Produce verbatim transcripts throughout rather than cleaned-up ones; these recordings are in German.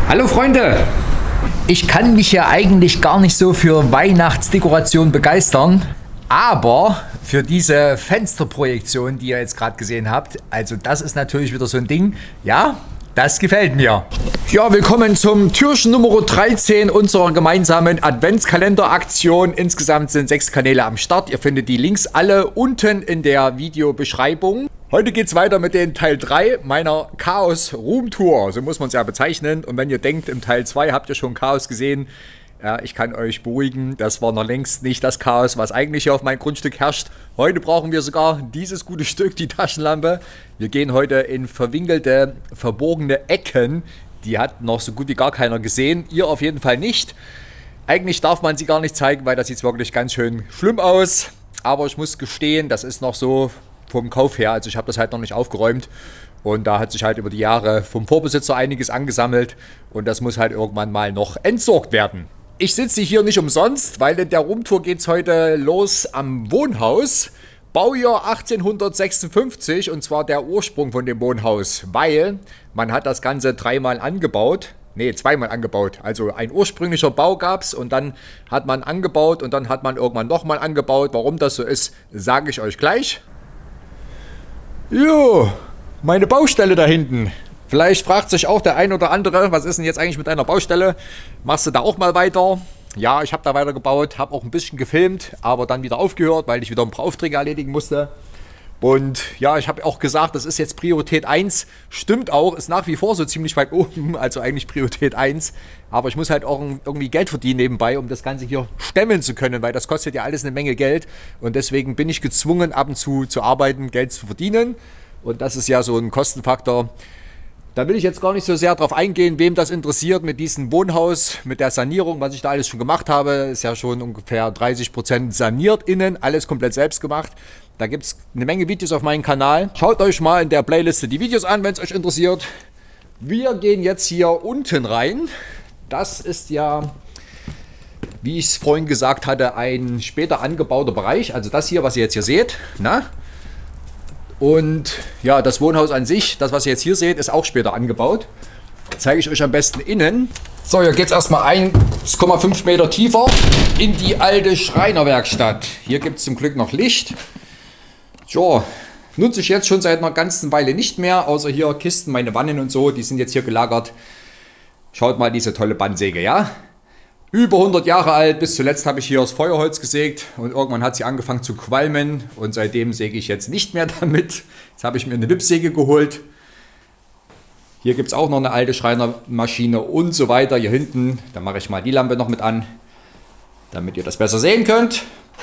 Hallo Freunde! Ich kann mich ja eigentlich gar nicht so für Weihnachtsdekoration begeistern, aber für diese Fensterprojektion, die ihr jetzt gerade gesehen habt, also das ist natürlich wieder so ein Ding, ja, das gefällt mir. Ja, willkommen zum Türchen Nummer dreizehn unserer gemeinsamen Adventskalenderaktion. Insgesamt sind sechs Kanäle am Start. Ihr findet die Links alle unten in der Videobeschreibung. Heute geht es weiter mit den Teil drei meiner Chaos Room Tour. So muss man es ja bezeichnen. Und wenn ihr denkt, im Teil zwei habt ihr schon Chaos gesehen, ja, ich kann euch beruhigen, das war noch längst nicht das Chaos, was eigentlich hier auf meinem Grundstück herrscht. Heute brauchen wir sogar dieses gute Stück, die Taschenlampe. Wir gehen heute in verwinkelte, verborgene Ecken. Die hat noch so gut wie gar keiner gesehen. Ihr auf jeden Fall nicht. Eigentlich darf man sie gar nicht zeigen, weil das sieht wirklich ganz schön schlimm aus. Aber ich muss gestehen, das ist noch so vom Kauf her. Also ich habe das halt noch nicht aufgeräumt. Und da hat sich halt über die Jahre vom Vorbesitzer einiges angesammelt. Und das muss halt irgendwann mal noch entsorgt werden. Ich sitze hier nicht umsonst, weil in der Roomtour geht es heute los am Wohnhaus. Baujahr achtzehnhundertsechsundfünfzig, und zwar der Ursprung von dem Wohnhaus, weil man hat das Ganze dreimal angebaut. Ne, zweimal angebaut. Also ein ursprünglicher Bau gab es und dann hat man angebaut und dann hat man irgendwann nochmal angebaut. Warum das so ist, sage ich euch gleich. Jo, meine Baustelle da hinten. Vielleicht fragt sich auch der ein oder andere, was ist denn jetzt eigentlich mit deiner Baustelle? Machst du da auch mal weiter? Ja, ich habe da weiter gebaut, habe auch ein bisschen gefilmt, aber dann wieder aufgehört, weil ich wieder ein paar Aufträge erledigen musste. Und ja, ich habe auch gesagt, das ist jetzt Priorität eins. Stimmt auch, ist nach wie vor so ziemlich weit oben, also eigentlich Priorität eins. Aber ich muss halt auch irgendwie Geld verdienen nebenbei, um das Ganze hier stemmen zu können, weil das kostet ja alles eine Menge Geld. Und deswegen bin ich gezwungen, ab und zu zu arbeiten, Geld zu verdienen. Und das ist ja so ein Kostenfaktor. Da will ich jetzt gar nicht so sehr drauf eingehen, wem das interessiert mit diesem Wohnhaus, mit der Sanierung, was ich da alles schon gemacht habe. Ist ja schon ungefähr dreißig Prozent saniert innen, alles komplett selbst gemacht. Da gibt es eine Menge Videos auf meinem Kanal. Schaut euch mal in der Playliste die Videos an, wenn es euch interessiert. Wir gehen jetzt hier unten rein. Das ist ja, wie ich es vorhin gesagt hatte, ein später angebauter Bereich. Also das hier, was ihr jetzt hier seht, na? Und ja, das Wohnhaus an sich, das was ihr jetzt hier seht, ist auch später angebaut. Zeige ich euch am besten innen. So, hier geht es erstmal eins Komma fünf Meter tiefer in die alte Schreinerwerkstatt. Hier gibt es zum Glück noch Licht. So, nutze ich jetzt schon seit einer ganzen Weile nicht mehr, außer hier Kisten, meine Wannen und so, die sind jetzt hier gelagert. Schaut mal diese tolle Bandsäge, ja? Über hundert Jahre alt, bis zuletzt habe ich hier das Feuerholz gesägt und irgendwann hat sie angefangen zu qualmen und seitdem säge ich jetzt nicht mehr damit. Jetzt habe ich mir eine Wippsäge geholt. Hier gibt es auch noch eine alte Schreinermaschine und so weiter. Hier hinten, da mache ich mal die Lampe noch mit an, damit ihr das besser sehen könnt.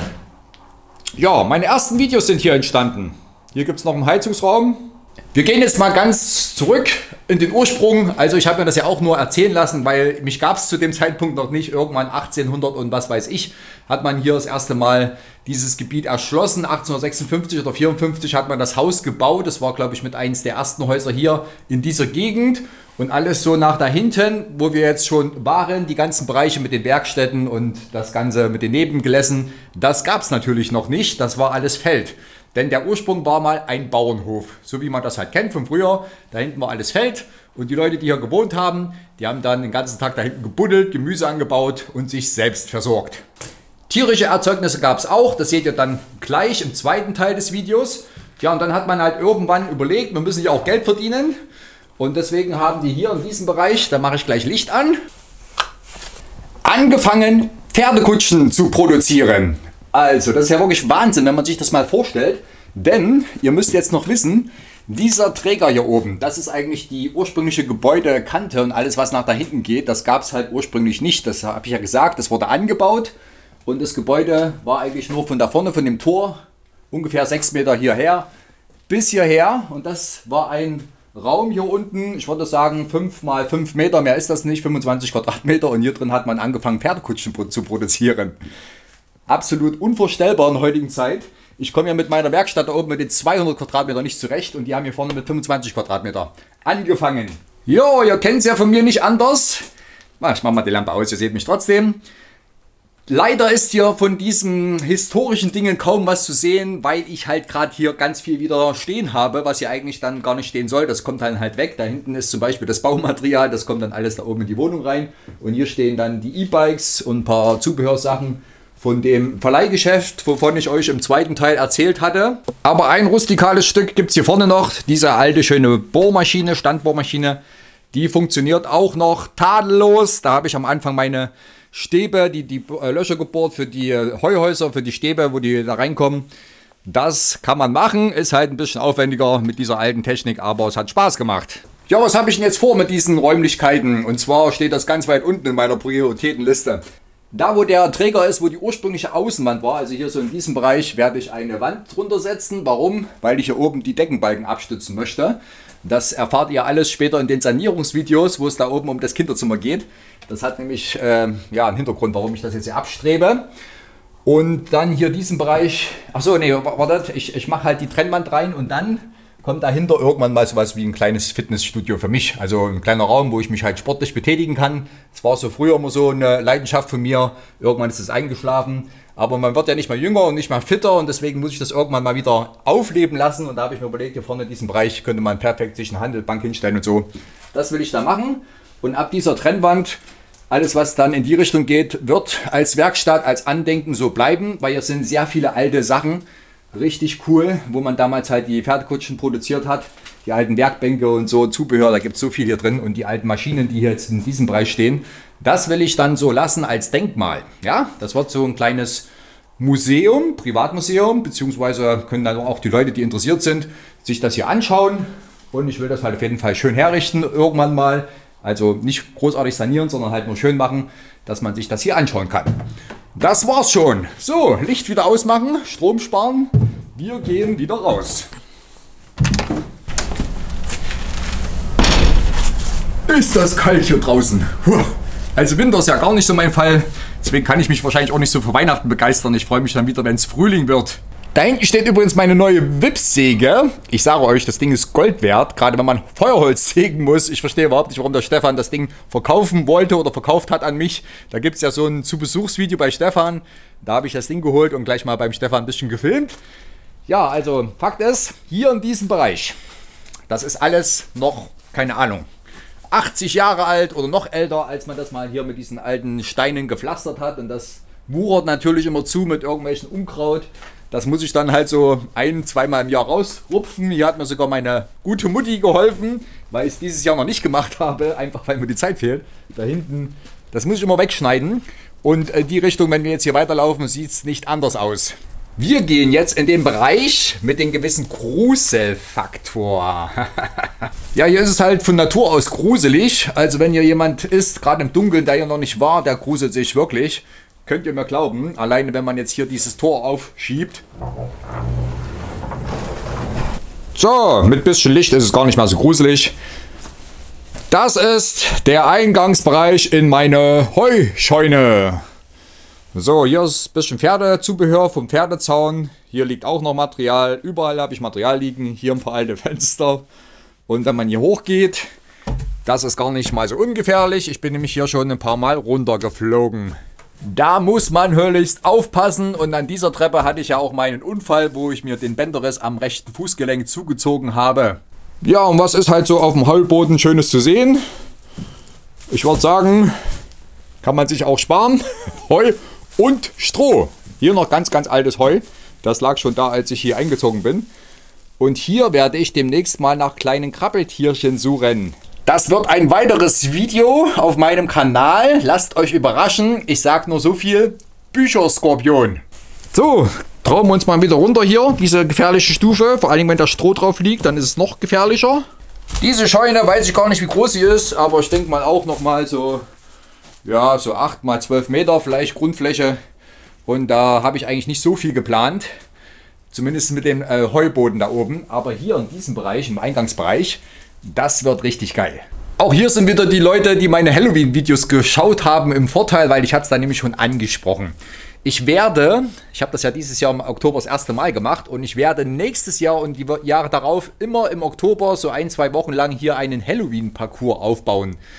Ja, meine ersten Videos sind hier entstanden. Hier gibt es noch einen Heizungsraum. Wir gehen jetzt mal ganz zurück in den Ursprung. Also ich habe mir das ja auch nur erzählen lassen, weil mich gab es zu dem Zeitpunkt noch nicht. Irgendwann achtzehnhundert und was weiß ich, hat man hier das erste Mal dieses Gebiet erschlossen. achtzehnhundertsechsundfünfzig oder vierundfünfzig hat man das Haus gebaut. Das war, glaube ich, mit eins der ersten Häuser hier in dieser Gegend. Und alles so nach da hinten, wo wir jetzt schon waren, die ganzen Bereiche mit den Werkstätten und das Ganze mit den Nebengelässen, das gab es natürlich noch nicht. Das war alles Feld. Denn der Ursprung war mal ein Bauernhof, so wie man das halt kennt von früher. Da hinten war alles Feld und die Leute, die hier gewohnt haben, die haben dann den ganzen Tag da hinten gebuddelt, Gemüse angebaut und sich selbst versorgt. Tierische Erzeugnisse gab es auch, das seht ihr dann gleich im zweiten Teil des Videos. Ja, und dann hat man halt irgendwann überlegt, wir müssen ja auch Geld verdienen. Und deswegen haben die hier in diesem Bereich, da mache ich gleich Licht an, angefangen Pferdekutschen zu produzieren. Also, das ist ja wirklich Wahnsinn, wenn man sich das mal vorstellt. Denn, ihr müsst jetzt noch wissen, dieser Träger hier oben, das ist eigentlich die ursprüngliche Gebäudekante und alles, was nach da hinten geht, das gab es halt ursprünglich nicht. Das habe ich ja gesagt, das wurde angebaut und das Gebäude war eigentlich nur von da vorne, von dem Tor, ungefähr sechs Meter hierher, bis hierher. Und das war ein Raum hier unten, ich würde sagen fünf mal fünf Meter, mehr ist das nicht, fünfundzwanzig Quadratmeter. Und hier drin hat man angefangen, Pferdekutschen zu produzieren. Absolut unvorstellbar in der heutigen Zeit. Ich komme ja mit meiner Werkstatt da oben mit den zweihundert Quadratmeter nicht zurecht und die haben hier vorne mit fünfundzwanzig Quadratmeter angefangen. Jo, ihr kennt es ja von mir nicht anders. Ich mache mal die Lampe aus, ihr seht mich trotzdem. Leider ist hier von diesen historischen Dingen kaum was zu sehen, weil ich halt gerade hier ganz viel wieder stehen habe, was hier eigentlich dann gar nicht stehen soll. Das kommt dann halt weg. Da hinten ist zum Beispiel das Baumaterial, das kommt dann alles da oben in die Wohnung rein. Und hier stehen dann die E-Bikes und ein paar Zubehörsachen von dem Verleihgeschäft, wovon ich euch im zweiten Teil erzählt hatte. Aber ein rustikales Stück gibt es hier vorne noch. Diese alte schöne Bohrmaschine, Standbohrmaschine, die funktioniert auch noch tadellos. Da habe ich am Anfang meine Stäbe, die, die Löcher gebohrt für die Heuhäuser, für die Stäbe, wo die da reinkommen. Das kann man machen, ist halt ein bisschen aufwendiger mit dieser alten Technik, aber es hat Spaß gemacht. Ja, was habe ich denn jetzt vor mit diesen Räumlichkeiten? Und zwar steht das ganz weit unten in meiner Prioritätenliste. Da, wo der Träger ist, wo die ursprüngliche Außenwand war, also hier so in diesem Bereich, werde ich eine Wand drunter setzen. Warum? Weil ich hier oben die Deckenbalken abstützen möchte. Das erfahrt ihr alles später in den Sanierungsvideos, wo es da oben um das Kinderzimmer geht. Das hat nämlich äh, ja, einen Hintergrund, warum ich das jetzt hier abstrebe. Und dann hier diesen Bereich, achso, nee, wartet, ich, ich mache halt die Trennwand rein und dann kommt dahinter irgendwann mal sowas wie ein kleines Fitnessstudio für mich. Also ein kleiner Raum, wo ich mich halt sportlich betätigen kann. Das war so früher immer so eine Leidenschaft von mir. Irgendwann ist es eingeschlafen. Aber man wird ja nicht mehr jünger und nicht mehr fitter und deswegen muss ich das irgendwann mal wieder aufleben lassen. Und da habe ich mir überlegt, hier vorne in diesem Bereich könnte man perfekt sich eine Handelbank hinstellen und so. Das will ich da machen. Und ab dieser Trennwand, alles was dann in die Richtung geht, wird als Werkstatt, als Andenken so bleiben. Weil hier sind sehr viele alte Sachen. Richtig cool, wo man damals halt die Pferdekutschen produziert hat. Die alten Werkbänke und so, Zubehör, da gibt es so viel hier drin. Und die alten Maschinen, die hier jetzt in diesem Bereich stehen, das will ich dann so lassen als Denkmal. Ja, das wird so ein kleines Museum, Privatmuseum, beziehungsweise können dann auch die Leute, die interessiert sind, sich das hier anschauen. Und ich will das halt auf jeden Fall schön herrichten, irgendwann mal. Also nicht großartig sanieren, sondern halt nur schön machen, dass man sich das hier anschauen kann. Das war's schon. So, Licht wieder ausmachen, Strom sparen. Wir gehen wieder raus. Ist das kalt hier draußen. Also Winter ist ja gar nicht so mein Fall. Deswegen kann ich mich wahrscheinlich auch nicht so für Weihnachten begeistern. Ich freue mich dann wieder, wenn es Frühling wird. Da hinten steht übrigens meine neue Wippsäge. Ich sage euch, das Ding ist Gold wert. Gerade wenn man Feuerholz sägen muss. Ich verstehe überhaupt nicht, warum der Stefan das Ding verkaufen wollte oder verkauft hat an mich. Da gibt es ja so ein Zu-Besuchs-Video bei Stefan. Da habe ich das Ding geholt und gleich mal beim Stefan ein bisschen gefilmt. Ja, also Fakt ist, hier in diesem Bereich, das ist alles noch, keine Ahnung, achtzig Jahre alt oder noch älter, als man das mal hier mit diesen alten Steinen gepflastert hat. Und das wuchert natürlich immer zu mit irgendwelchen Unkraut. Das muss ich dann halt so ein-, zweimal im Jahr rausrupfen. Hier hat mir sogar meine gute Mutti geholfen, weil ich es dieses Jahr noch nicht gemacht habe, einfach weil mir die Zeit fehlt. Da hinten, das muss ich immer wegschneiden. Und die Richtung, wenn wir jetzt hier weiterlaufen, sieht es nicht anders aus. Wir gehen jetzt in den Bereich mit dem gewissen Gruselfaktor. Ja, hier ist es halt von Natur aus gruselig. Also wenn hier jemand ist, gerade im Dunkeln, der hier noch nicht war, der gruselt sich wirklich. Könnt ihr mir glauben, alleine wenn man jetzt hier dieses Tor aufschiebt. So, mit bisschen Licht ist es gar nicht mal so gruselig. Das ist der Eingangsbereich in meine Heuscheune. So, hier ist ein bisschen Pferdezubehör vom Pferdezaun. Hier liegt auch noch Material. Überall habe ich Material liegen. Hier ein paar alte Fenster. Und wenn man hier hochgeht, das ist gar nicht mal so ungefährlich. Ich bin nämlich hier schon ein paar Mal runtergeflogen. Da muss man höllischst aufpassen. Und an dieser Treppe hatte ich ja auch meinen Unfall, wo ich mir den Bänderriss am rechten Fußgelenk zugezogen habe. Ja, und was ist halt so auf dem Heulboden Schönes zu sehen? Ich würde sagen, kann man sich auch sparen. Heu und Stroh. Hier noch ganz, ganz altes Heu. Das lag schon da, als ich hier eingezogen bin. Und hier werde ich demnächst mal nach kleinen Krabbeltierchen suchen. Das wird ein weiteres Video auf meinem Kanal. Lasst euch überraschen. Ich sage nur so viel. Bücherskorpion. So, trauen wir uns mal wieder runter hier. Diese gefährliche Stufe. Vor allem, wenn da Stroh drauf liegt, dann ist es noch gefährlicher. Diese Scheune, weiß ich gar nicht, wie groß sie ist. Aber ich denke mal auch nochmal so... Ja, so acht mal zwölf Meter vielleicht Grundfläche. Und da habe ich eigentlich nicht so viel geplant. Zumindest mit dem äh, Heuboden da oben. Aber hier in diesem Bereich, im Eingangsbereich, das wird richtig geil. Auch hier sind wieder die Leute, die meine Halloween-Videos geschaut haben, im Vorteil, weil ich hatte es da nämlich schon angesprochen. Ich werde, ich habe das ja dieses Jahr im Oktober das erste Mal gemacht und ich werde nächstes Jahr und die Jahre darauf immer im Oktober so ein, zwei Wochen lang hier einen Halloween-Parcours aufbauen.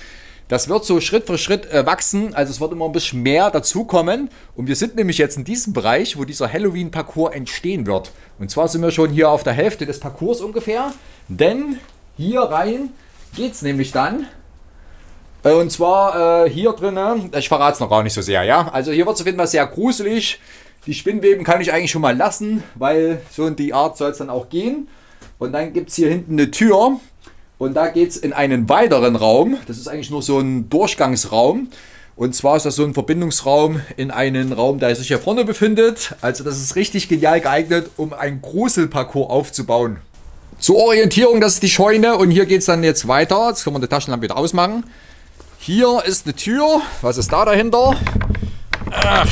Das wird so Schritt für Schritt äh, wachsen, also es wird immer ein bisschen mehr dazukommen. Und wir sind nämlich jetzt in diesem Bereich, wo dieser Halloween-Parcours entstehen wird. Und zwar sind wir schon hier auf der Hälfte des Parcours ungefähr, denn hier rein geht es nämlich dann. Äh, und zwar äh, hier drinnen, ich verrate es noch gar nicht so sehr, ja. Also hier wird es auf jeden Fall sehr gruselig. Die Spinnweben kann ich eigentlich schon mal lassen, weil so in die Art soll es dann auch gehen. Und dann gibt es hier hinten eine Tür. Und da geht es in einen weiteren Raum. Das ist eigentlich nur so ein Durchgangsraum. Und zwar ist das so ein Verbindungsraum in einen Raum, der sich hier vorne befindet. Also das ist richtig genial geeignet, um einen Gruselparcours aufzubauen. Zur Orientierung, das ist die Scheune. Und hier geht es dann jetzt weiter. Jetzt können wir die Taschenlampe wieder ausmachen. Hier ist eine Tür. Was ist da dahinter? Ach.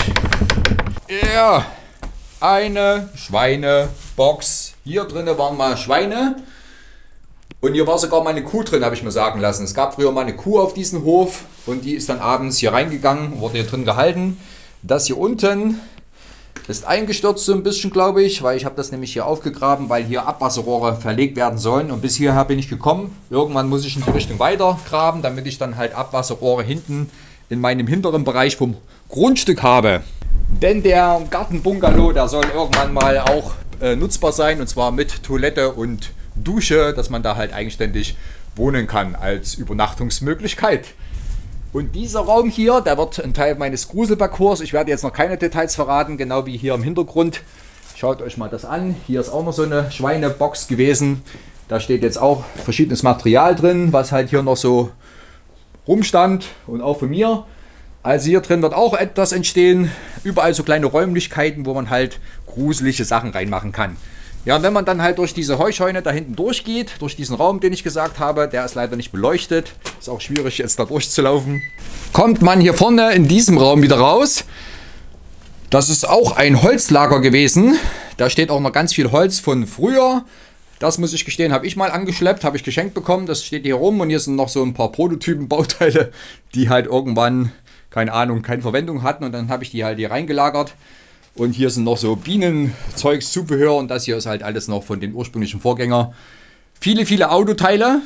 Ja, eine Schweinebox. Hier drinnen waren mal Schweine. Und hier war sogar mal eine Kuh drin, habe ich mir sagen lassen. Es gab früher mal eine Kuh auf diesem Hof und die ist dann abends hier reingegangen, wurde hier drin gehalten. Das hier unten ist eingestürzt so ein bisschen, glaube ich, weil ich habe das nämlich hier aufgegraben, weil hier Abwasserrohre verlegt werden sollen. Und bis hierher bin ich gekommen. Irgendwann muss ich in die Richtung weiter graben, damit ich dann halt Abwasserrohre hinten in meinem hinteren Bereich vom Grundstück habe. Denn der Gartenbungalow, der soll irgendwann mal auch äh, nutzbar sein, und zwar mit Toilette und Dusche, dass man da halt eigenständig wohnen kann als Übernachtungsmöglichkeit. Und dieser Raum hier, der wird ein Teil meines Gruselparcours. Ich werde jetzt noch keine Details verraten, genau wie hier im Hintergrund. Schaut euch mal das an. Hier ist auch noch so eine Schweinebox gewesen. Da steht jetzt auch verschiedenes Material drin, was halt hier noch so rumstand und auch von mir. Also hier drin wird auch etwas entstehen. Überall so kleine Räumlichkeiten, wo man halt gruselige Sachen reinmachen kann. Ja, und wenn man dann halt durch diese Heuscheune da hinten durchgeht, durch diesen Raum, den ich gesagt habe, der ist leider nicht beleuchtet. Ist auch schwierig jetzt da durchzulaufen. Kommt man hier vorne in diesem Raum wieder raus. Das ist auch ein Holzlager gewesen. Da steht auch noch ganz viel Holz von früher. Das muss ich gestehen, habe ich mal angeschleppt, habe ich geschenkt bekommen. Das steht hier rum und hier sind noch so ein paar Prototypen-Bauteile, die halt irgendwann, keine Ahnung, keine Verwendung hatten. Und dann habe ich die halt hier reingelagert. Und hier sind noch so Bienenzeugs, Zubehör und das hier ist halt alles noch von den ursprünglichen Vorgänger. Viele, viele Autoteile.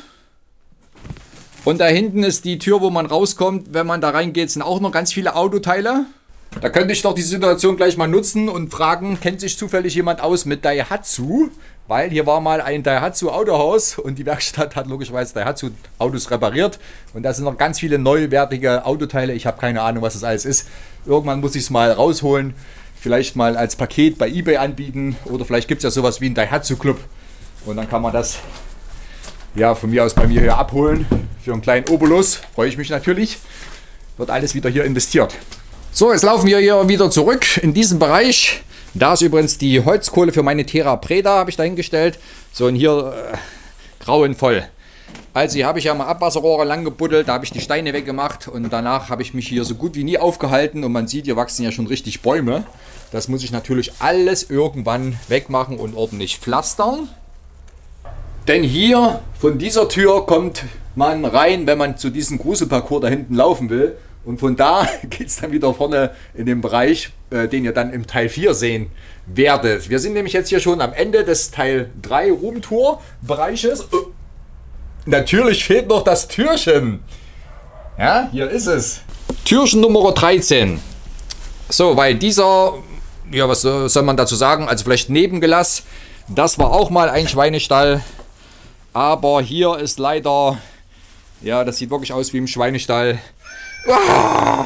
Und da hinten ist die Tür, wo man rauskommt. Wenn man da reingeht, sind auch noch ganz viele Autoteile. Da könnte ich doch die Situation gleich mal nutzen und fragen, kennt sich zufällig jemand aus mit Daihatsu? Weil hier war mal ein Daihatsu Autohaus und die Werkstatt hat logischerweise Daihatsu Autos repariert. Und da sind noch ganz viele neuwertige Autoteile. Ich habe keine Ahnung, was das alles ist. Irgendwann muss ich es mal rausholen. Vielleicht mal als Paket bei eBay anbieten oder vielleicht gibt es ja sowas wie einen Daihatsu Club und dann kann man das ja von mir aus bei mir hier abholen für einen kleinen Obolus. Freue ich mich natürlich. Wird alles wieder hier investiert. So, jetzt laufen wir hier wieder zurück in diesen Bereich. Da ist übrigens die Holzkohle für meine Terra Preta, habe ich dahingestellt. So, und hier äh, grauenvoll. Also hier habe ich ja mal Abwasserrohre lang gebuddelt, da habe ich die Steine weggemacht und danach habe ich mich hier so gut wie nie aufgehalten und man sieht, hier wachsen ja schon richtig Bäume. Das muss ich natürlich alles irgendwann wegmachen und ordentlich pflastern. Denn hier von dieser Tür kommt man rein, wenn man zu diesem Gruselparcours da hinten laufen will. Und von da geht es dann wieder vorne in den Bereich, äh, den ihr dann im Teil vier sehen werdet. Wir sind nämlich jetzt hier schon am Ende des Teil drei Roomtour-Bereiches. Oh. Natürlich fehlt noch das Türchen. Ja, hier ist es. Türchen Nummer dreizehn. So, weil dieser, ja, was soll man dazu sagen? Also vielleicht Nebengelass. Das war auch mal ein Schweinestall. Aber hier ist leider, ja, das sieht wirklich aus wie im Schweinestall. Ah!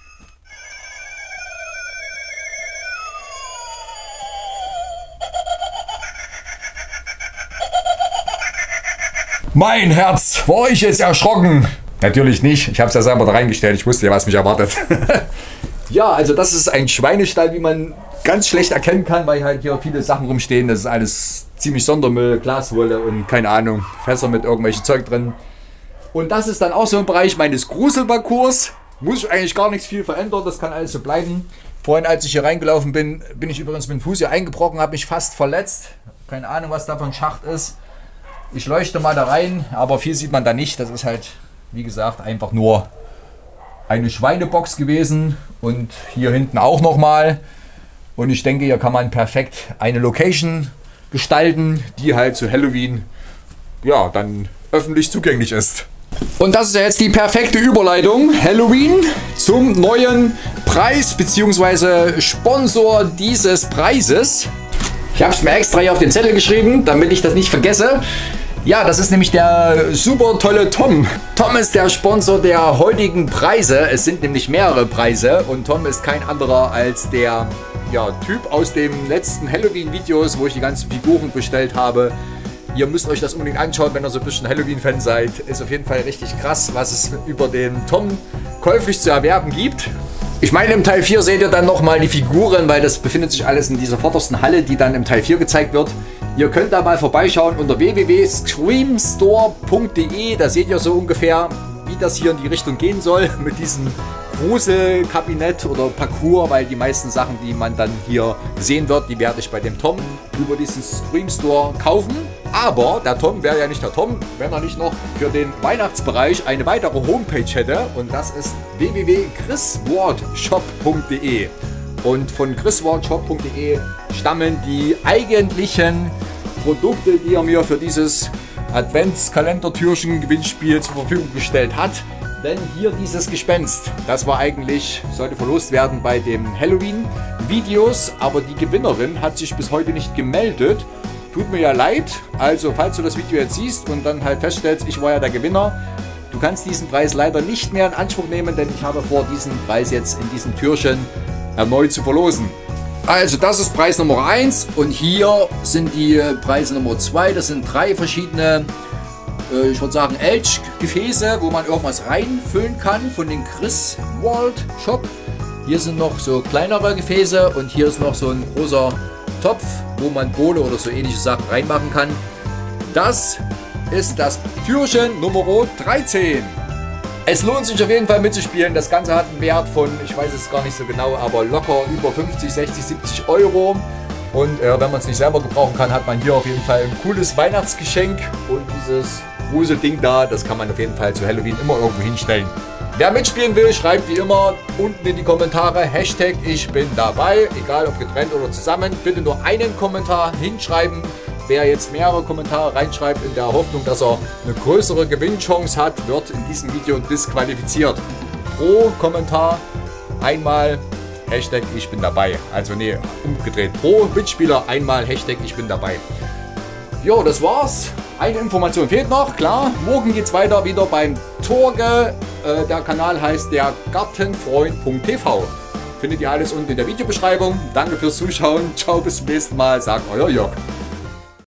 Mein Herz, war ich jetzt erschrocken? Natürlich nicht, ich habe es ja selber da reingestellt, ich wusste ja, was mich erwartet. Ja, also das ist ein Schweinestall, wie man ganz schlecht erkennen kann, weil halt hier viele Sachen rumstehen. Das ist alles ziemlich Sondermüll, Glaswolle und keine Ahnung, Fässer mit irgendwelchen Zeug drin. Und das ist dann auch so ein Bereich meines Gruselparcours. Muss ich eigentlich gar nichts viel verändern, das kann alles so bleiben. Vorhin, als ich hier reingelaufen bin, bin ich übrigens mit dem Fuß hier eingebrochen, habe mich fast verletzt. Keine Ahnung, was da für ein Schacht ist. Ich leuchte mal da rein, aber viel sieht man da nicht. Das ist halt, wie gesagt, einfach nur eine Schweinebox gewesen. Und hier hinten auch nochmal. Und ich denke, hier kann man perfekt eine Location gestalten, die halt zu Halloween, ja, dann öffentlich zugänglich ist. Und das ist ja jetzt die perfekte Überleitung. Halloween zum neuen Preis bzw. Sponsor dieses Preises. Ich habe es mir extra hier auf den Zettel geschrieben, damit ich das nicht vergesse. Ja, das ist nämlich der super tolle Tom. Tom ist der Sponsor der heutigen Preise. Es sind nämlich mehrere Preise und Tom ist kein anderer als der ja, Typ aus den letzten Halloween-Videos, wo ich die ganzen Figuren bestellt habe. Ihr müsst euch das unbedingt anschauen, wenn ihr so ein bisschen Halloween-Fan seid. Ist auf jeden Fall richtig krass, was es über den Tom käuflich zu erwerben gibt. Ich meine, im Teil vier seht ihr dann nochmal die Figuren, weil das befindet sich alles in dieser vordersten Halle, die dann im Teil vier gezeigt wird. Ihr könnt da mal vorbeischauen unter w w w punkt screamstore punkt de. Da seht ihr so ungefähr, wie das hier in die Richtung gehen soll mit diesem Gruselkabinett oder Parcours, weil die meisten Sachen, die man dann hier sehen wird, die werde ich bei dem Tom über diesen Scream Store kaufen. Aber der Tom wäre ja nicht der Tom, wenn er nicht noch für den Weihnachtsbereich eine weitere Homepage hätte. Und das ist w w w punkt chriswardshop punkt de. Und von chriswardshop punkt de stammen die eigentlichen Produkte, die er mir für dieses Adventskalender-Türchen-Gewinnspiel zur Verfügung gestellt hat. Denn hier dieses Gespenst, das war eigentlich, sollte verlost werden bei den Halloween-Videos, aber die Gewinnerin hat sich bis heute nicht gemeldet. Tut mir ja leid, also falls du das Video jetzt siehst und dann halt feststellst, ich war ja der Gewinner, du kannst diesen Preis leider nicht mehr in Anspruch nehmen, denn ich habe vor, diesen Preis jetzt in diesem Türchen erneut zu verlosen. Also das ist Preis Nummer eins und hier sind die Preise Nummer zwei, das sind drei verschiedene, ich würde sagen, Elch-Gefäße, wo man irgendwas reinfüllen kann von den Chrisward Shop. Hier sind noch so kleinere Gefäße und hier ist noch so ein großer Topf, wo man Bohle oder so ähnliche Sachen reinmachen kann. Das ist das Türchen Nummer dreizehn. Es lohnt sich auf jeden Fall mitzuspielen. Das Ganze hat einen Wert von, ich weiß es gar nicht so genau, aber locker über fünfzig, sechzig, siebzig Euro. Und äh, wenn man es nicht selber gebrauchen kann, hat man hier auf jeden Fall ein cooles Weihnachtsgeschenk. Und dieses Gruselding da, das kann man auf jeden Fall zu Halloween immer irgendwo hinstellen. Wer mitspielen will, schreibt wie immer unten in die Kommentare Hashtag ich bin dabei. Egal ob getrennt oder zusammen. Bitte nur einen Kommentar hinschreiben. Wer jetzt mehrere Kommentare reinschreibt in der Hoffnung, dass er eine größere Gewinnchance hat, wird in diesem Video disqualifiziert. Pro Kommentar einmal Hashtag ich bin dabei. Also nee, umgedreht. Pro Mitspieler einmal Hashtag ich bin dabei. Jo, das war's. Eine Information fehlt noch, klar. Morgen geht's weiter wieder beim Torge. Äh, der Kanal heißt der gartenfreund punkt t v. Findet ihr alles unten in der Videobeschreibung. Danke fürs Zuschauen. Ciao, bis zum nächsten Mal. Sagt euer Jörg.